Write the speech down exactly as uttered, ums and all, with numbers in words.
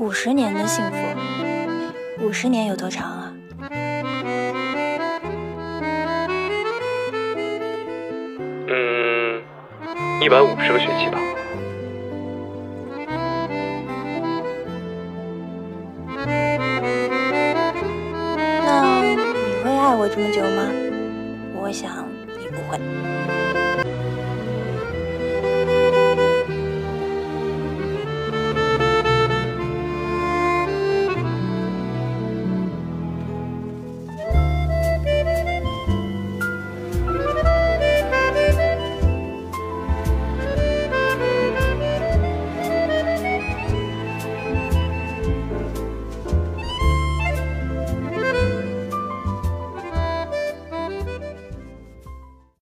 五十年的幸福，五十年有多长啊？ 嗯，一百五十个学期吧。 那你会爱我这么久吗？我想你不会。